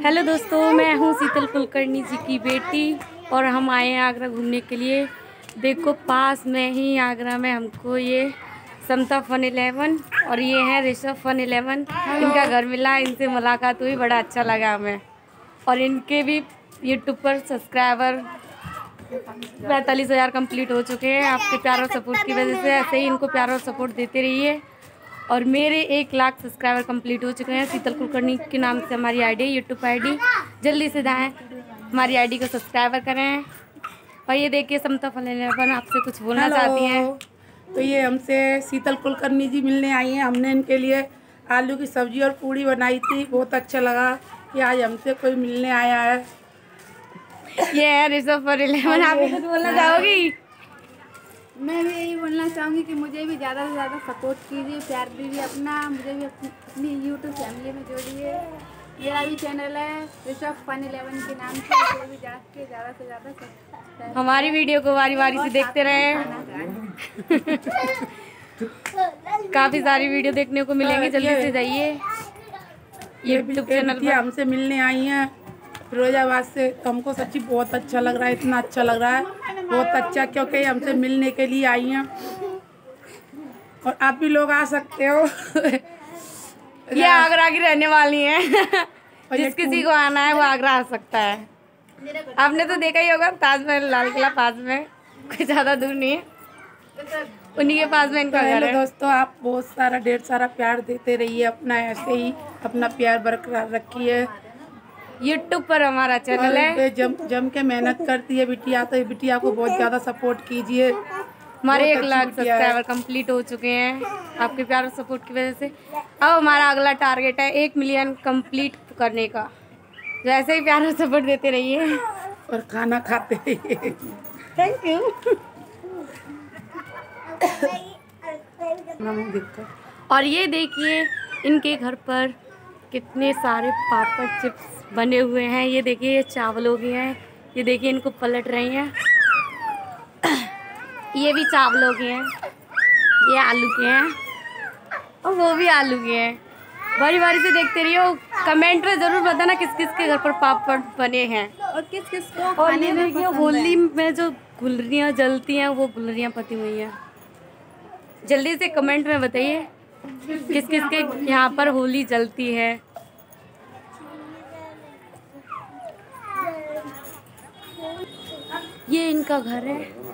Hello दोस्तों, मैं हूँ शीतल कुलकर्णी जी की बेटी और हम आए हैं आगरा घूमने के लिए। देखो पास में ही आगरा में हमको ये समता फन 11 और ये है ऋषभ फन 11 इनका घर मिला। इनसे मुलाकात हुई, बड़ा अच्छा लगा हमें। और इनके भी यूट्यूब पर सब्सक्राइबर 45,000 कंप्लीट हो चुके हैं। आपके प्यार और सपोर्ट की वजह से ऐसे ही इनको प्यार और सपोर्ट देते रहिए। और मेरे 1 लाख सब्सक्राइबर कंप्लीट हो चुके हैं। शीतल कुलकर्णी के नाम से हमारी आईडी, यूट्यूब आईडी। जल्दी से जाएं, हमारी आईडी को सब्सक्राइबर करें। और ये देखिए समता फन 11 आपसे कुछ बोलना चाहती हैं। तो ये हमसे शीतल कुलकर्णी जी मिलने आई हैं। हमने इनके लिए आलू की सब्जी और पूड़ी बनाई थी। बहुत अच्छा लगा कि आज हमसे कोई मिलने आया है। ये है ऋषभ फन 11। आप कुछ बोलना चाहोगी? मैं भी यही बोलना चाहूँगी कि मुझे भी ज़्यादा से ज़्यादा सपोर्ट कीजिए, प्यार दीजिए अपना। मुझे भी अपनी यूट्यूब फैमिली में जोड़िए। मेरा भी चैनल है ऋषभ फन 11 के नाम से। मुझे भी जाके ज़्यादा से ज़्यादा हमारी वीडियो को बारी बारी से देखते रहें। काफ़ी सारी वीडियो देखने को मिलेंगी, जल्दी से जाइए यूट्यूब चैनल पर। हमसे मिलने आई हैं फिरोजाबाद से। तो हमको सच्ची बहुत अच्छा लग रहा है, इतना अच्छा लग रहा है बहुत अच्छा, क्योंकि हमसे मिलने के लिए आई हैं। और आप भी लोग आ सकते हो। ये आगरा की रहने वाली हैं। जिस किसी को आना है वो आगरा आ सकता है। आपने तो देखा ही होगा ताजमहल, लाल किला पास में, कोई ज़्यादा दूर नहीं है, उन्हीं के पास में इनका घर है। दोस्तों, आप बहुत सारा ढेर सारा प्यार देते रहिए। अपना ऐसे ही अपना प्यार बरकरार रखिए। यूट्यूब पर हमारा चैनल है। जम के मेहनत करती है बिटिया, तो बिटिया को बहुत ज़्यादा सपोर्ट कीजिए। हमारे 1 लाख सब्सक्राइबर कंप्लीट हो चुके हैं आपके प्यार और सपोर्ट की वजह से। अब हमारा अगला टारगेट है 1 मिलियन कंप्लीट करने का। तो ऐसे ही प्यार और सपोर्ट देते रहिए और खाना खाते रहिए। Thank you. और ये देखिए इनके घर पर कितने सारे पापड़ चिप्स बने हुए हैं। ये देखिए ये चावलों के हैं। ये देखिए इनको पलट रही हैं। ये भी चावलों के हैं, ये आलू के हैं और वो भी आलू के हैं। बारी बारी से देखते रहिए। कमेंट में ज़रूर बताना किस किस के घर पर पापड़ बने हैं और किस किस को और ये देखिए होली में जो गुलरियाँ जलती हैं वो गुलरियाँ पती हुई हैं। जल्दी से कमेंट में बताइए किस किस के यहाँ पर होली जलती है। ये इनका घर है।